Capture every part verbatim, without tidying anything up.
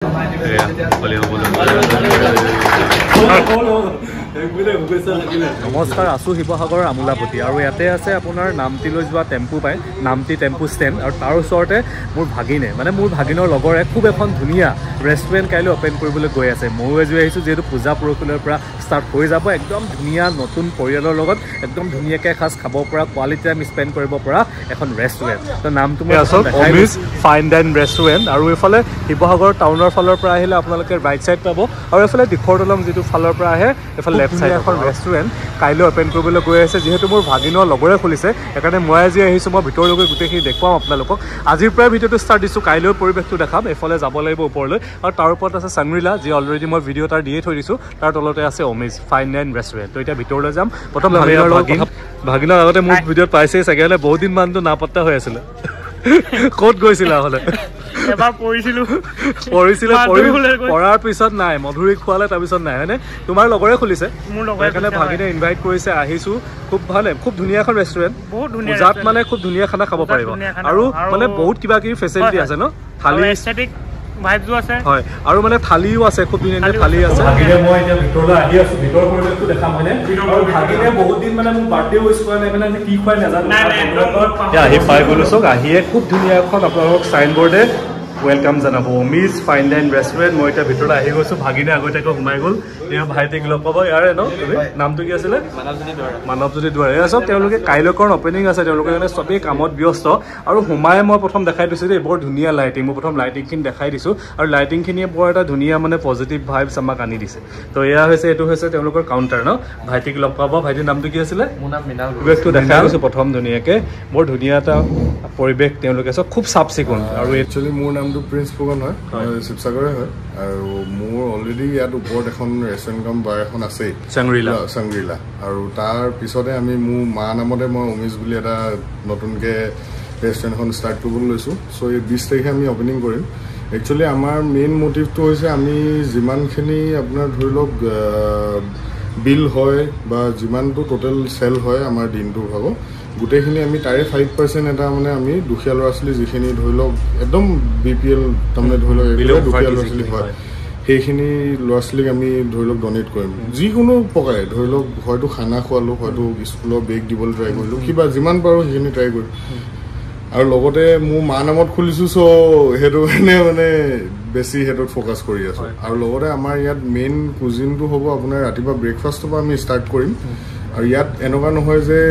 নমস্কাৰ, আছো শিৱসাগৰ আমোলাপতি আৰু ইয়াতে আছে আপোনাৰ নামটিলৈ যোৱা টেম্পু পায়, নামটি টেম্পু ষ্টেণ্ড। আৰু তাৰ ওচৰতে মোৰ ভাগিনে মানে মোৰ ভাগিনৰ লগৰে খুব এখন ধুনীয়া ৰেষ্টুৰেণ্ট কাইলৈ অ'পেন কৰিবলৈ গৈ আছে। ময়ো এজুৰি আহিছোঁ, যিহেতু পূজা পৰহিলৈৰ পৰা ষ্টাৰ্ট হৈ যাব। একদম ধুনীয়া নতুন পৰিয়ালৰ লগত একদম ধুনীয়াকৈ এসাঁজ খাব পৰা, কোৱালিটি টাইম স্পেণ্ড কৰিব পৰা এখন ৰেষ্টুৰেণ্ট। তো নামটো মই আচল অমিজ ফাইন ডাইন ৰেষ্টুৰেণ্ট। আৰু এইফালে শিৱসাগৰ টাউনৰ ফালৰ পৰা আহিলে আপোনালোকে ৰাইট চাইড পাব, আৰু এইফালে দিখৰ দলং যিটো ফালৰ পৰা আহে এইফালে লেফ্ট চাইড এখন ৰেষ্টুৰেণ্ট কাইলৈ অ'পেন কৰিবলৈ গৈ আছে। যিহেতু মোৰ ভাগিনৰ লগৰে খুলিছে, সেইকাৰণে মই আজি আহিছোঁ। মই ভিতৰলৈকে গোটেইখিনি দেখুৱাম আপোনালোকক। আজিৰ পৰাই ভিডিঅ'টো ষ্টাৰ্ট দিছোঁ, কাইলৈ পৰিৱেশটো দেখাম। এইফালে যাব লাগিব ওপৰলৈ, আৰু তাৰ ওপৰত আছে চাংৰিলা, যি অলৰেডি মই ভিডিঅ' তাৰ দিয়ে থৈ দিছোঁ। তাৰ তলতে আছে অমিজ ফাইন ডাইন ৰেষ্টুৰেণ্ট। তো এতিয়া ভিতৰলৈ যাম। প্ৰথম ভাগিনৰ ভাগিনৰ আগতে মোক ভিডিঅ'ত পাইছেই চাগে, হ'লে বহুত দিন মানটো নাপাত্তা হৈ আছিলে। ক'ত গৈছিলা হ'লে? এবাৰ পৰিছিলোঁ পৰিছিলে পৰাৰ পিছত নাই, মধুৰি খোৱালে তাৰপিছত নাই, হয়নে? তোমাৰ লগৰে খুলিছে, মোৰ লগৰে, সেইকাৰণে ভাগিনে ইনভাইট কৰিছে, আহিছোঁ। খুব ভালে, খুব ধুনীয়া এখন ৰেষ্টুৰেণ্ট, বহুত ধুনীয়া পূজাত মানে খুব ধুনীয়া খানা খাব পাৰিব। আৰু মানে বহুত কিবা কিবি ফেচিলিটি আছে ন, থালি ভাইবছো আছে, হয়। আৰু মানে থালিও আছে, খুব ধুনীয়া ধুনীয়া থালি আছে। ভাগিনে মই এতিয়া ভিতৰলৈ আহি আছোঁ, ভিতৰৰ পৰিৱেশটো দেখাম হয়নে? আৰু ভাগিনে বহুত দিন মানে মোক বাৰ্থডে উইচ কৰা নাই, মানে কি খুৱাই নাজানো। আহি পাই গ'লো চক, আহিয়ে খুব ধুনীয়া এখন আপোনালোকক চাইন বৰ্ডে ৱেলকাম জনাব, অমিজ ফাইন ডাইন ৰেষ্টুৰেণ্ট। মই এতিয়া ভিতৰলৈ আহি গৈছোঁ, ভাগিনে আগতীয়াকৈ সোমাই গ'ল। এয়া ভাইটিক লগ পাব, ইয়াৰে ন, নামটো কি আছিলে? মানৱজ্যোতি দুৱাৰে। এয়া চব তেওঁলোকে কাইলৈকৰ অপেনিং আছে, তেওঁলোকে মানে চবেই কামত ব্যস্ত। আৰু সোমাই মই প্ৰথম দেখাই দিছোঁ দেই, বৰ ধুনীয়া লাইটিং। মই প্ৰথম লাইটিংখিনি দেখাই দিছোঁ, আৰু লাইটিংখিনিয়ে বৰ এটা ধুনীয়া মানে পজিটিভ ভাইবছ আমাক আনি দিছে। তো এয়া হৈছে, এইটো হৈছে তেওঁলোকৰ কাউণ্টাৰ ন। ভাইটিক লগ পাব, ভাইটিৰ নামটো কি আছিলে? মোৰ নাম মৃণাল। পৰিৱেশটো দেখাই গৈছোঁ প্ৰথম ধুনীয়াকৈ, বৰ ধুনীয়া এটা পৰিৱেশ তেওঁলোকে চব, খুব চাফ চিকুণ। আৰু একচুৱেলি মোৰ নামটো প্ৰিন্স ফুকন হয়, শিৱসাগৰে হয়। আৰু মোৰ অলৰেডি ইয়াত ওপৰত এখন ৰেষ্টুৰেণ্ট কাম বাৰ এখন আছেই, চাংৰিলা চাংৰিলা। আৰু তাৰ পিছতে আমি মোৰ মা নামতে মই অমিজ বুলি এটা নতুনকৈ ৰেষ্টুৰেণ্ট এখন ষ্টাৰ্ট কৰিবলৈ লৈছোঁ। চ' এই বিছ তাৰিখে আমি অপেনিং কৰিম। একচুৱেলি আমাৰ মেইন মটিভটো হৈছে আমি যিমানখিনি আপোনাৰ ধৰি লওক বিল হয় বা যিমানটো টোটেল চেল হয় আমাৰ দিনটোৰ ভাগত, গোটেইখিনি আমি তাৰে ফাইভ পাৰ্চেণ্ট এটা মানে আমি দুখীয়া ল'ৰা ছোৱালী যিখিনি ধৰি লওক একদম বি পি এল তাৰমানে ধৰি লওক দুখীয়া ল'ৰা ছোৱালী হয়, সেইখিনি ল'ৰা ছোৱালীক আমি ধৰি লওক ডনেট কৰিম। যিকোনো প্ৰকাৰে ধৰি লওক, হয়তো খানা খোৱালোঁ, হয়তো স্কুলৰ বেগ দিবলৈ ট্ৰাই কৰিলোঁ, কিবা যিমান পাৰোঁ সেইখিনি ট্ৰাই কৰিম। আৰু লগতে মোৰ মা নামত খুলিছোঁ, চ' সেইটো কাৰণে মানে বেছি সেইটোত ফ'কাছ কৰি আছোঁ। আৰু লগতে আমাৰ ইয়াত মেইন কুজিনটো হ'ব আপোনাৰ ৰাতিপুৱা ব্ৰেকফাষ্টৰ পৰা আমি ষ্টাৰ্ট কৰিম। আৰু ইয়াত এনেকুৱা নহয় যে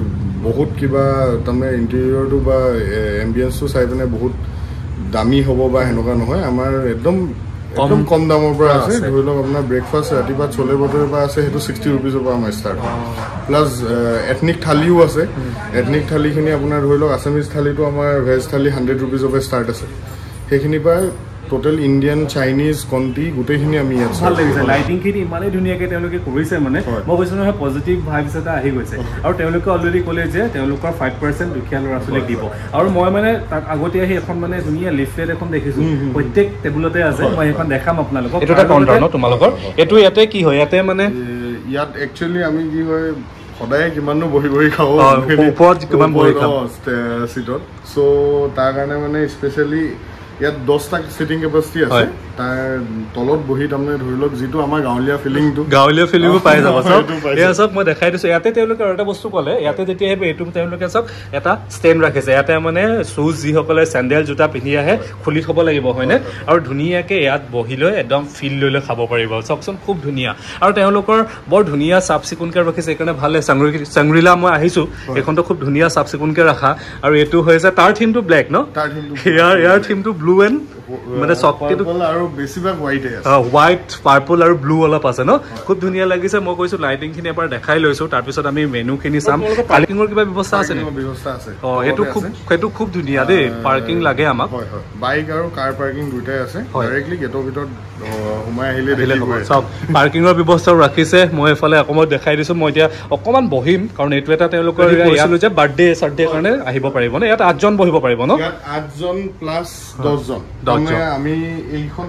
বহুত কিবা তাৰমানে ইণ্টেৰিয়ৰটো বা এম্বিয়েঞ্চটো চাই পিনে বহুত দামী হ'ব বা সেনেকুৱা নহয়। আমাৰ একদম একদম কম দামৰ পৰা আছে। ধৰি লওক আপোনাৰ ব্ৰেকফাষ্ট ৰাতিপুৱা চলে বটৰৰ পৰা আছে, সেইটো ছিক্সটি ৰুপিজৰ পৰা আমাৰ ষ্টাৰ্ট হয়। প্লাছ এথনিক থালিও আছে। এথনিক থালিখিনি আপোনাৰ ধৰি লওক আছামিজ থালিটো আমাৰ ভেজ থালি হাণ্ড্ৰেড ৰুপিজৰ পৰা ষ্টাৰ্ট আছে। সেইখিনিৰ পৰা টোটেল ইণ্ডিয়ান, চাইনিজ, কণ্টি গোটেইখিনি আমি ইয়াত ভাল লাগিছে। লাইটিংখিনি ইমানেই ধুনীয়াকৈ তেওঁলোকে কৰিছে, মানে মই কৈছোঁ নহয় পজিটিভ ভাইবছ এটা আহি গৈছে। আৰু তেওঁলোকে অলৰেডি ক'লে যে তেওঁলোকৰ ফাইভ পাৰ্চেণ্ট দুখীয়া ল'ৰা ছোৱালীক দিব। আৰু মই মানে তাত আগতে আহি এখন মানে ধুনীয়া লিফলেট এখন দেখিছোঁ, প্ৰত্যেক টেবুলতে আছে। মই সেইখন দেখাম আপোনালোকক। এইটো এটা কাউণ্টাৰ ন তোমালোকৰ? এইটো ইয়াতে কি হয়? ইয়াতে মানে ইয়াত একচুৱেলি আমি কি হয়, সদায় কিমানো বহি বহি খাওঁ ওপৰত কিমান বহি খাওঁ চিটত। চ' তাৰ কাৰণে মানে স্পেচিয়েলি ইয়াত দহটা চিটিং কেপাচিটি আছে। তাৰ তলত বহি তাৰমানে ধৰি লওক যিটো আমাৰ গাঁৱলীয়া ফিলিংটো গাঁৱলীয়া ফিলিংটো পাই যাব চব। এয়া চব মই দেখাই দিছোঁ। ইয়াতে তেওঁলোকে আৰু এটা বস্তু ক'লে, ইয়াতে যেতিয়া আহিব এইটো তেওঁলোকে চব এটা ষ্টেণ্ড ৰাখিছে। ইয়াতে মানে শ্বুজ যিসকলে চেণ্ডেল জোতা পিন্ধি আহে খুলি থ'ব লাগিব, হয়নে? আৰু ধুনীয়াকৈ ইয়াত বহি লৈ একদম ফিল লৈ লৈ খাব পাৰিব। চাওকচোন খুব ধুনীয়া। আৰু তেওঁলোকৰ বৰ ধুনীয়া চাফ চিকুণকৈ ৰাখিছে, সেইকাৰণে ভালে। চাংৰি চাংৰিলা মই আহিছোঁ, এইখনতো খুব ধুনীয়া চাফ চিকুণকৈ ৰাখা। আৰু এইটো হৈছে তাৰ থিমটো ব্লেক ন, ইয়াৰ ইয়াৰ থিমটো ব্লু এণ্ড মানে চকটো আৰু বেছিভাগ হোৱাইটে আছে, হোৱাইট পাৰ্পল আৰু ব্লু অলপ আছে ন, খুব ধুনীয়া লাগিছে। মই কৈছোঁ লাইটিংখিনি এবাৰ দেখাই লৈছোঁ, তাৰপিছত আমি মেনুখিনি চাম। পাৰ্কিঙৰ কিবা ব্যৱস্থা আছে নে? ব্যৱস্থা আছে। অঁ, সেইটো খুব সেইটো খুব ধুনীয়া দেই। পাৰ্কিং লাগে আমাক। হয় হয়, বাইক আৰু কাৰ পাৰ্কিং দুয়োটাই আছে। ডাইৰেক্টলি গেটৰ ভিতৰত সোমাই আহিলে আহিলে হ'ব। চাওক পাৰ্কিঙৰ ব্যৱস্থাও ৰাখিছে। মই এইফালে অকণমান দেখাই দিছোঁ। মই এতিয়া অকণমান বহিম, কাৰণ এইটো এটা তেওঁলোকৰ কৈছিলোঁ যে বাৰ্থডে চাৰ্থডে কাৰণে আহিব পাৰিব ন। ইয়াত আঠজন বহিব পাৰিব ন? আঠজন প্লাছ দহজন। আমি এইখন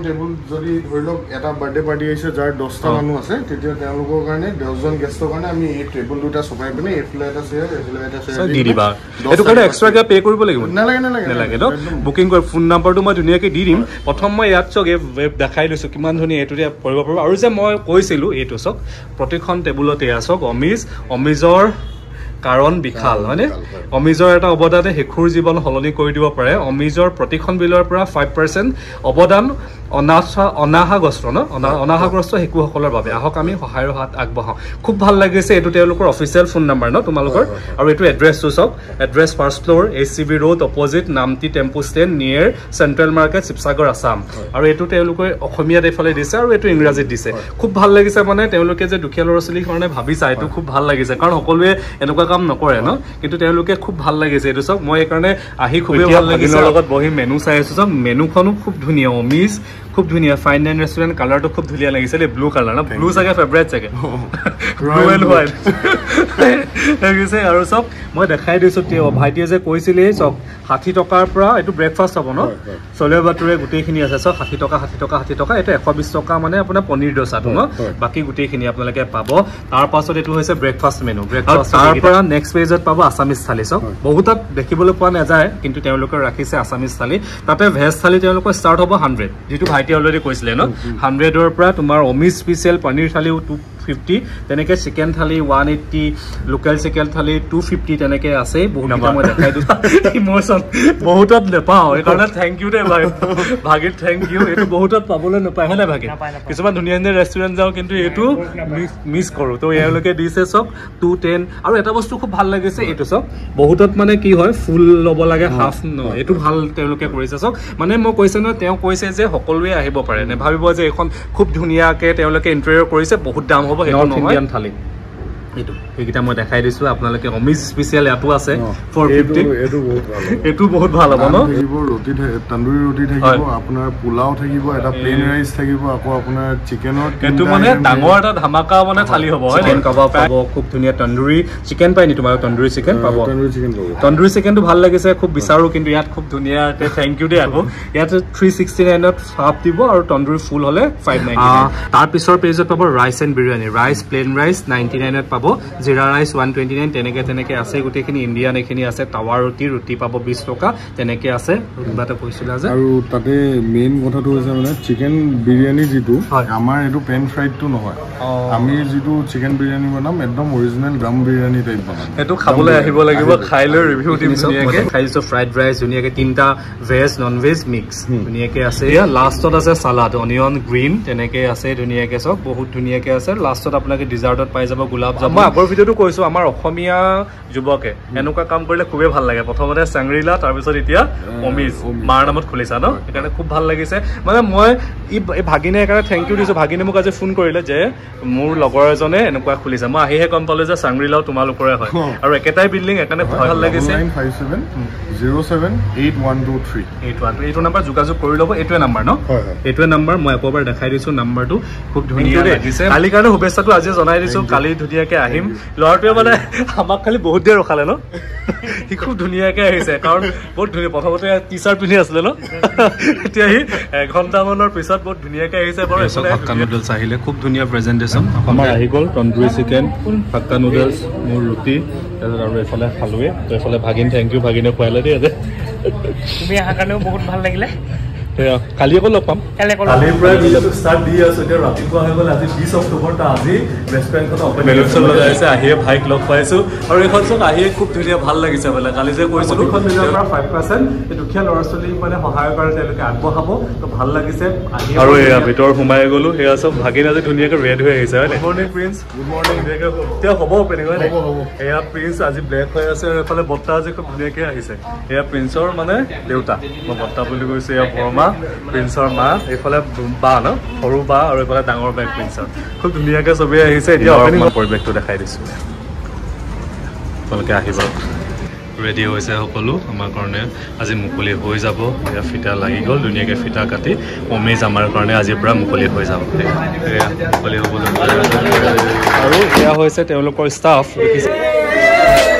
টেবুল যদি ধৰি লওক এটা বাৰ্থডে পাৰ্টি আহিছে যাৰ দহটা মানুহ আছে তেতিয়া তেওঁলোকৰ কাৰণে দহজন গেষ্টৰ কাৰণে আমি এই টেবুল দুটা চপাই পিনে এইফালে এটা চেয়াৰ এইফালে এটা চেয়াৰ দি দিবা এইটো কাৰণে এক্সট্ৰাকে পে কৰিব লাগিব নালাগে নালাগে নালাগে ন বুকিং কৰি ফোন নাম্বাৰটো মই ধুনীয়াকৈ দি দিম প্ৰথম মই ইয়াত চক এই ৱেব দেখাই লৈছোঁ কিমান ধুনীয়া এইটোতে কৰিব পাৰিব আৰু যে মই কৈছিলোঁ এইটো চক প্ৰতিখন টেবুলতে চক অমিজ অমিজৰ কাৰণ বিশাল হয়নে অমিজৰ এটা অৱদানে শিশুৰ জীৱন সলনি কৰি দিব পাৰে অমিজৰ প্ৰতিখন বিলৰ পৰা ফাইভ পাৰ্চেণ্ট অৱদান অনাথা অনাহাগ্ৰস্ত ন অনাহাগ্ৰস্ত শিশুসকলৰ বাবে আহক আমি সহায়ৰ হাত আগবঢ়াওঁ খুব ভাল লাগিছে এইটো তেওঁলোকৰ অফিচিয়েল ফোন নাম্বাৰ ন তোমালোকৰ আৰু এইটো এড্ৰেছটো চাওক address first floor H C B road opposite নামটি tempo stand near central market Sivasagar Assam আৰু এইটো তেওঁলোকে অসমীয়াত এইফালে দিছে আৰু এইটো ইংৰাজীত দিছে খুব ভাল লাগিছে মানে তেওঁলোকে যে দুখীয়া ল'ৰা ছোৱালীৰ কাৰণে ভাবিছা এইটো খুব ভাল লাগিছে কাৰণ সকলোৱে এনেকুৱা কাম নকৰে ন কিন্তু তেওঁলোকে খুব ভাল লাগিছে এইটো চাওক মই এইকাৰণে আহি খুবেই ভাল লাগিছে লগত বহি মেনু চাই আছোঁ চাওক মেনুখনো খুব ধুনীয়া অমিজ খুব ধুনীয়া ফাইন ডাইন ৰেষ্টুৰেণ্ট কালাৰটো খুব ধুনীয়া লাগিছে দেই ব্লু কালাৰ ন ব্লু চাগে ফেভৰেট চাগে ব্লু এণ্ড হোৱাইট লাগিছে আৰু চব মই দেখাই দিছোঁ ভাইটিয়ে যে কৈছিলে চক ষাঠি টকাৰ পৰা এইটো ব্ৰেকফাষ্ট হ'ব ন চলে বাটোৰে গোটেইখিনি আছে চক ষাঠি টকা ষাঠি টকা ষাঠি টকা এইটো এশ বিছ টকা মানে আপোনাৰ পনীৰ দোচাটো ন বাকী গোটেইখিনি আপোনালোকে পাব তাৰ পাছত এইটো হৈছে ব্ৰেকফাষ্ট মেনু ব্ৰেকফাষ্ট তাৰ পৰা নেক্সট পেজত পাব আছামিজ থালি চক বহুতত দেখিবলৈ পোৱা নাযায় কিন্তু তেওঁলোকে ৰাখিছে আছামিজ থালি তাতে ভেজ থালি তেওঁলোকৰ ষ্টাৰ্ট হ'ব হাণ্ড্ৰেড যিটো ভাইটি অলৰেডি কৈছিলে ন হাণ্ড্ৰেডৰ পৰা তোমাৰ অমিজ স্পেচিয়েল পনীৰ থালিও টু ফিফটি তেনেকৈ chicken thali one eighty local chicken thali two fifty তেনেকৈ আছে বহুত মই দেখাই দিছোঁ ইমোশ্যন বহুতত নাপাওঁ সেইকাৰণে থেংক ইউ দে ভাই ভাগিত থেংক ইউ এইটো বহুতত পাবলৈ নাপায় হয় নাই ভাগিত কিছুমান ধুনীয়া ধুনীয়া ৰেষ্টুৰেণ্ট যাওঁ কিন্তু এইটো মিছ কৰোঁ তো এওঁলোকে দিছে চব টু টেন আৰু এটা বস্তু খুব ভাল লাগিছে এইটো চব বহুতত মানে কি হয় ফুল ল'ব লাগে হাফ ন এইটো ভাল তেওঁলোকে কৰিছে চব মানে মই কৈছে ন তেওঁ কৈছে যে সকলোৱে আহিব পাৰে নে ভাবিব যে এইখন খুব ধুনীয়াকৈ তেওঁলোকে ইণ্টেৰিয়ৰ কৰিছে বহুত দাম হ'ব নৰ্থ ইণ্ডিয়ান থালি এইটো সেইকেইটা মই দেখাই দিছোঁ আপোনালোকে অমিজ স্পেচিয়েল ইয়াতো আছে ফ'ৰ ফিফটি এইটো বহুত ভাল হ'ব ন থাকিব ৰুটি তন্দুৰী ৰুটি থাকিব আপোনাৰ পোলাও থাকিব এটা প্লেইন ৰাইচ থাকিব আকৌ আপোনাৰ চিকেনৰ এইটো মানে ডাঙৰ এটা ধামাকা মানে থালি হ'ব হয় চিকেন কাবাব পাব খুব ধুনীয়া তন্দুৰী চিকেন পায় নি তোমাৰ তন্দুৰী চিকেন পাব তন্দুৰী চিকেন পাব তন্দুৰী চিকেনটো ভাল লাগিছে খুব বিচাৰোঁ কিন্তু ইয়াত খুব ধুনীয়া থেংক ইউ দেই আকৌ ইয়াত থ্ৰী ছিক্সটি নাইনত হাফ দিব আৰু তন্দুৰী ফুল হ'লে ফাইভ নাইণ্টি তাৰ পিছৰ পেজত পাব rice and biryani rice plain rice ninety নাইনত পাব জিৰা ৰাইচ ওৱান টুৱেণ্টি নাইন তেনেকৈ তেনেকৈ আছে গোটেইখিনি ইণ্ডিয়ান এইখিনি আছে টাৱা ৰুটি ৰুটি পাব বিছ টকা তেনেকৈ আছে কিবা এটা কৈছিলে যে আৰু তাতে মেইন কথাটো হৈছে মানে চিকেন বিৰিয়ানী যিটো আমাৰ এইটো পেন ফ্ৰাইডটো নহয় আমি যিটো চিকেন বিৰিয়ানী বনাম একদম অৰিজিনেল গ্ৰাম বিৰিয়ানী টাইপ বনাম সেইটো খাবলৈ আহিব লাগিব খাই লৈ ৰিভিউ দিম ধুনীয়াকৈ খাই দিছোঁ ফ্ৰাইড ৰাইচ ধুনীয়াকৈ তিনিটা ভেজ নন ভেজ মিক্স ধুনীয়াকৈ আছে লাষ্টত আছে চালাড অনিয়ন গ্ৰীণ তেনেকৈ আছে ধুনীয়াকৈ চব বহুত ধুনীয়াকৈ আছে লাষ্টত আপোনালোকে ডিজাৰ্টত পাই যাব গোলাপ জামুন মই আগৰ ভিডিঅ'টো কৈছোঁ আমাৰ অসমীয়া যুৱকে এনেকুৱা কাম কৰিলে খুবেই ভাল লাগে প্ৰথমতে চাংৰিলা তাৰপিছত এতিয়া অমিজ মাৰ নামত খুলিছা ন সেইকাৰণে খুব ভাল লাগিছে মানে মই এই ভাগিনে সেইকাৰণে থেংক ইউ দিছোঁ ভাগিনে মোক আজি ফোন কৰিলে যে মোৰ লগৰ এজনে এনেকুৱা খুলিছে মই আহিহে গম পালোঁ যে চাংৰিলাও তোমালোকৰে হয় আৰু একেটাই বিল্ডিং সেইকাৰণে ভাল লাগিছে zero' seven eight one two three eight one two এইটো নাম্বাৰ যোগাযোগ কৰি ল'ব এইটোৱে নাম্বাৰ ন এইটোৱে নাম্বাৰ মই একবাৰ দেখাই দিছোঁ নাম্বাৰটো খুব ধুনীয়া লাগিছে কালিৰ কাৰণে শুভেচ্ছাটো আজি জনাই দিছোঁ কালি ধুনীয়াকৈ আহিম ল'ৰাটোৱে মানে আমাক খালি বহুত দেৰি ৰখালে ন সি খুব ধুনীয়াকৈ আহিছে কাৰণ বহুত ধুনীয়া প্ৰথমতে টি চাৰ্ট পিন্ধি আছিলে ন এতিয়া সি এঘণ্টামানৰ পিছত বহুত ধুনীয়াকৈ আহিছে বাৰু হাক্কা নুডলছ আহিলে খুব ধুনীয়া প্ৰেজেণ্টেশ্যন আমাৰ আহি গ'ল তন্দুৰী চিকেন হাক্কা নুডলছ মোৰ ৰুটি তাৰপিছত আৰু এইফালে খালোৱে তো এইফালে ভাগিন থেংক ইউ ভাগিনে খুৱালে দেই আজি তুমি অহাৰ কাৰণেও বহুত ভাল লাগিলে কালি আকৌ লগ পাম কালিৰ পৰা ভিডিঅ'টো ষ্টাৰ্ট দি আছোঁ এতিয়া ৰাতিপুৱা হৈ গ'ল আজি বিছ অক্টোবৰ ত আজি ৰেষ্টুৰেণ্টখন অপেনিং লগাইছে আহিয়ে ভাইক লগ পাইছোঁ আৰু এইখন চোন আহিয়ে খুব ধুনীয়া ভাল লাগিছে বোলে কালি যে কৈছিলোঁ এইখন নিজৰ পৰা ফাইভ পাৰ্চেণ্ট এই দুখীয়া ল'ৰা ছোৱালীক মানে সহায় কৰে তেওঁলোকে আগবঢ়াব তো ভাল লাগিছে আহি আৰু এয়া ভিতৰ সোমাই গ'লোঁ সেয়া চব ভাগিন আজি ধুনীয়াকৈ ৰেড হৈ আহিছে হয় good morning prince good morning ধুনীয়াকৈ এতিয়া হ'ব অপেনিং হয় নাই এয়া প্ৰিন্স আজি ব্লেক হৈ আছে আৰু এইফালে বৰ্তা আজি খুব ধুনীয়াকৈ আহিছে এয়া প্ৰিন্সৰ মানে দেউতা মই বৰ্তা বুলি কৈছোঁ এয়া বৰমা প্ৰিন্সৰ মা এইফালে বা ন সৰু বা আৰু এইফালে ডাঙৰ বেগ প্ৰিন্সৰ খুব ধুনীয়াকৈ চবেই আহিছে এতিয়া অপেনিং পৰিৱেশটো দেখাই দিছোঁ আপোনালোকে আহিব ৰেডি হৈছে সকলো আমাৰ কাৰণে আজি মুকলি হৈ যাব এয়া ফিটা লাগি গ'ল ধুনীয়াকৈ ফিটা কাটি অমিজ আমাৰ কাৰণে আজিৰ পৰা মুকলি হৈ যাব এয়া মুকলি হ'বলৈ আৰু এয়া হৈছে তেওঁলোকৰ ষ্টাফ দেখিছে